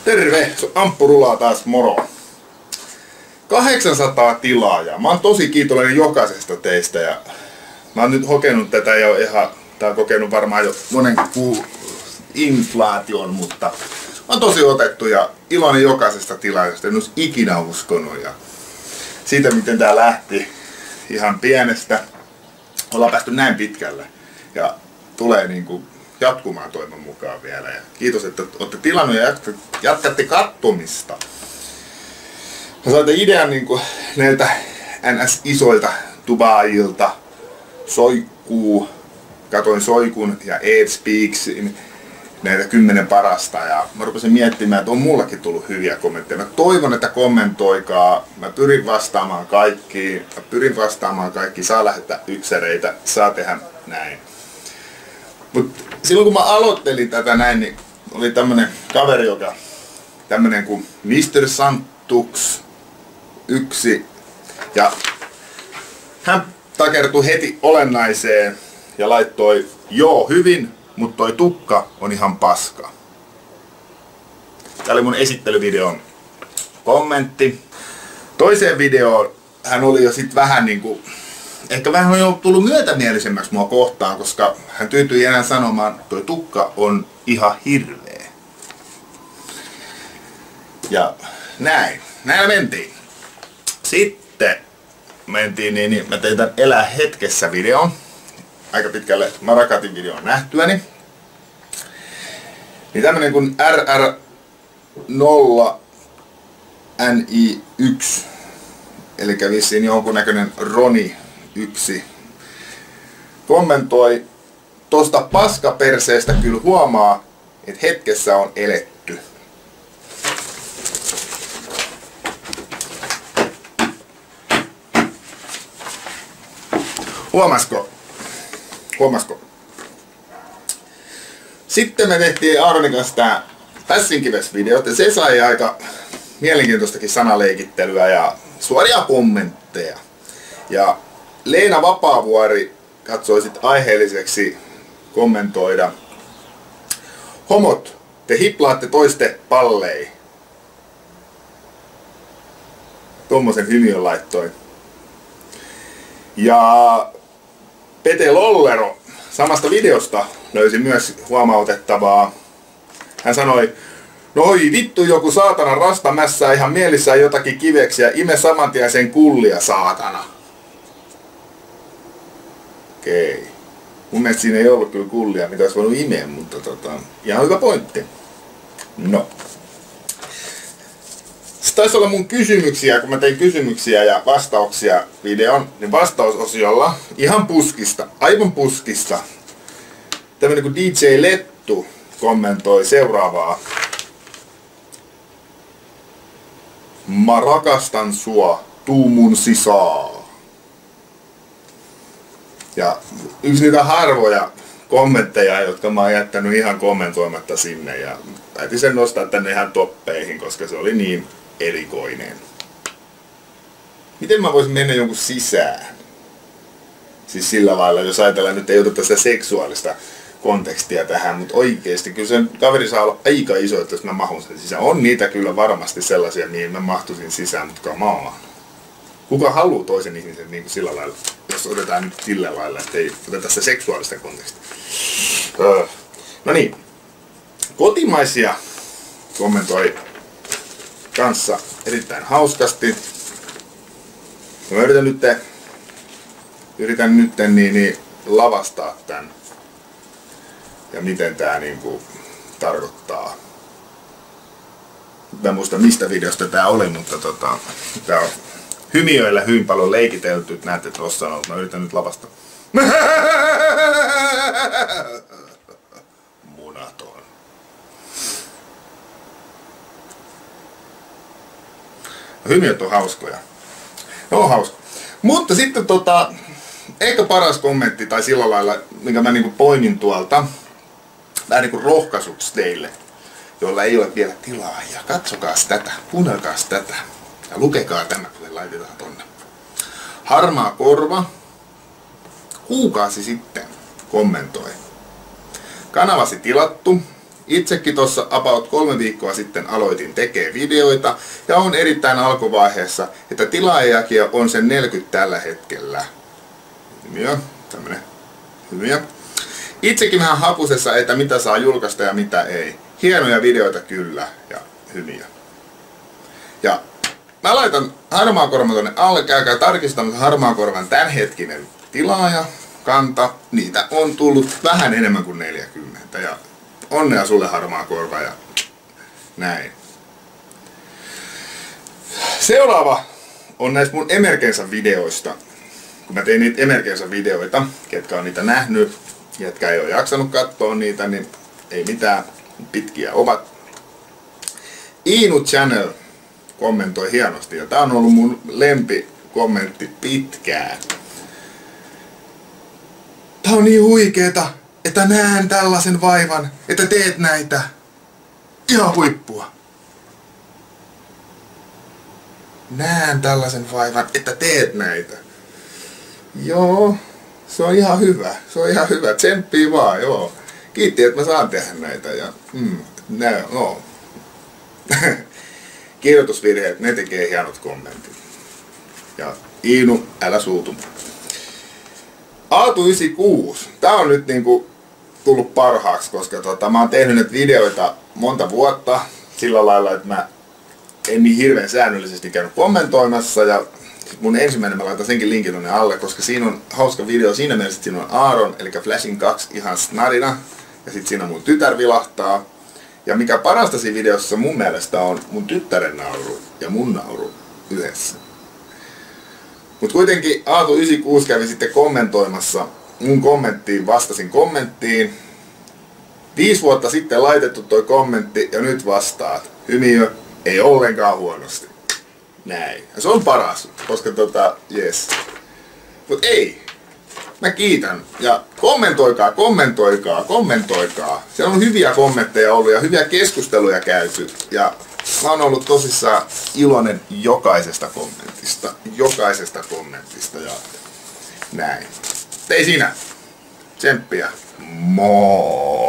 Terve, Amppu Rulaa taas moro. 800 tilaajaa. Mä oon tosi kiitollinen jokaisesta teistä ja mä oon nyt kokenut tätä jo ihan, tää on kokenut varmaan jo monen inflaation, mutta mä oon tosi otettu ja iloinen jokaisesta tilaajasta. En olisi ikinä uskonut ja siitä miten tää lähti ihan pienestä. Ollaan päästy näin pitkälle ja tulee niinku jatkumaan toivon mukaan vielä. Ja kiitos, että olette tilannut ja jatkatte kattomista. Mä saitte idean niinku näiltä NS-isoilta tubaajilta. Soikkuu, katoin Soikun ja Ed Speaksin näitä 10 parasta ja mä rupesin miettimään, että on mullakin tullut hyviä kommentteja. Mä toivon, että kommentoikaa. Mä pyrin vastaamaan kaikkiin. Saa lähettää yksäreitä, saa tehdä näin. Mut silloin kun mä aloittelin tätä näin, niin oli tämmönen kaveri, joka tämmönen kuin Mr. Santux 1 ja hän takertui heti olennaiseen ja laittoi joo hyvin, mutta toi tukka on ihan paska. Tää oli mun esittelyvideon kommentti. Toiseen videoon hän oli jo sit vähän niinku, ehkä vähän on jo tullut myötämielisemmäksi mua kohtaan, koska hän tyytyi enää sanomaan, että toi tukka on ihan hirveä. Ja näin. Näillä mentiin. Sitten mentiin niin mä tein tän Elää hetkessä videon. Aika pitkälle Marakatin videon nähtyäni. Niin tämmönen kuin RR0NI1. Eli vissiin jonkunnäköinen Roni 1 kommentoi, tosta paskaperseestä kyllä huomaa, että hetkessä on eletty. Huomasko? Sitten me tehtiin Aaronin kanssa tää Pässinkives-videot ja se sai aika mielenkiintoistakin sanaleikittelyä ja suoria kommentteja. Ja Leena Vapaavuori katsoi sit aiheelliseksi kommentoida: homot, te hiplaatte toiste pallei. Tommosen hymiön laittoi. Ja Pete Lollero samasta videosta löysi myös huomautettavaa. Hän sanoi: no oi vittu, joku saatana rasta mässää ihan mielissään jotakin kiveksi ja ime samantien sen kullia, saatana. Okei. Mun mielestä siinä ei ollut kyllä kullia, mitä olisi voinut imeä, mutta ihan hyvä pointti. No. Se taisi olla mun kysymyksiä, kun mä tein kysymyksiä ja vastauksia videon, niin vastausosiolla ihan puskista, aivan puskista. Tämmönen kuin DJ Lettu kommentoi seuraavaa. Mä rakastan sua, tuu mun sisään. Ja yksi niitä harvoja kommentteja, jotka mä oon jättänyt ihan kommentoimatta sinne. Ja päätin sen nostaa tänne ihan toppeihin, koska se oli niin erikoinen. Miten mä voisin mennä jonkun sisään? Siis sillä lailla, jos ajatellaan, nyt ei oteta sitä seksuaalista kontekstia tähän, mutta oikeesti kyllä sen kaveri saa olla aika iso, että jos mä mahun sen sisään. On niitä kyllä varmasti sellaisia, mihin mä mahtuisin sisään, mutta come on. Kuka haluaa toisen ihmisen niin kuin sillä lailla, jos otetaan nyt sillä lailla, että ei oteta sitä seksuaalista kontekstia. No niin. Kotimaisia kommentoi kanssa erittäin hauskasti. Mä yritän nyt niin lavastaa tän. Ja miten tää niinku tarkoittaa. Mä en muista mistä videosta tää oli, mutta tää on hymiöillä hyvin paljon leikitelty. Näette tossa, mä yritän nyt lavastaa. Munaton. Hymiöt on hauskoja. Ne on hauska. Mutta sitten ehkä paras kommentti tai sillä lailla, minkä mä niinku poimin tuolta, vähän niinku rohkaisuksi teille, joilla ei ole vielä tilaajia. Katsokaas tätä, kuunnelkaas tätä ja lukekaa tämä, kun laitetaan tonne. Harmaa korva kuukausi sitten kommentoi: kanavasi tilattu, Itsekin tuossa about 3 viikkoa sitten aloitin tekee videoita ja on erittäin alkuvaiheessa, että tilaajakin on sen 40 tällä hetkellä. Hymiö, tämmönen hymiö. Itsekin vähän hapusessa, että mitä saa julkaista ja mitä ei. Hienoja videoita kyllä ja hymiä. Ja mä laitan harmaakorvan tonne alle, käykää tarkistamassa harmaakorvan tämänhetkinen tilaaja, kanta. Niitä on tullut vähän enemmän kuin 40 ja onnea sulle harmaakorva ja näin. Seuraava on näistä mun Emergenza-videoista. Kun mä tein niitä Emergenza-videoita, ketkä on niitä nähnyt, ketkä ei ole jaksanut katsoa niitä, niin ei mitään, pitkiä ovat. Iinu Channel kommentoi hienosti ja tää on ollut mun lempikommentti pitkään. Tää on niin huikeeta, että näen tällaisen vaivan, että teet näitä. Ihan huippua. Näen tällaisen vaivan, että teet näitä. Joo, se on ihan hyvä. Se on ihan hyvä. Tsemppii vaan, joo. Kiitti, että mä saan tehdä näitä. Ja, no. Kirjoitusvirheet, ne tekee hienot kommentit. Ja Iinu, älä suutu. Aatu96. Tää on nyt niinku tullut parhaaksi, koska mä oon tehnyt näitä videoita monta vuotta sillä lailla, että mä en niin hirveän säännöllisesti käynyt kommentoimassa ja mun ensimmäinen mä laitan senkin linkin tonne alle, koska siinä on hauska video siinä mielessä, että siinä on Aaron, eli Flashing 2 ihan snarina ja sit siinä mun tytär vilahtaa. Ja mikä parasta siinä videossa mun mielestä on mun tyttären nauru ja mun nauru yhdessä. Mut kuitenkin Aatu96 kävi sitten kommentoimassa mun kommenttiin, vastasin kommenttiin. 5 vuotta sitten laitettu toi kommentti ja nyt vastaat. Hymiö, ei ollenkaan huonosti. Näin. Ja se on paras, koska jes. Mut ei. Mä kiitän. Ja kommentoikaa, kommentoikaa, kommentoikaa. Siellä on hyviä kommentteja ollut ja hyviä keskusteluja käyty. Ja mä oon ollut tosissaan iloinen jokaisesta kommentista. Jokaisesta kommentista ja näin. Ei siinä. Tsemppiä. Moi!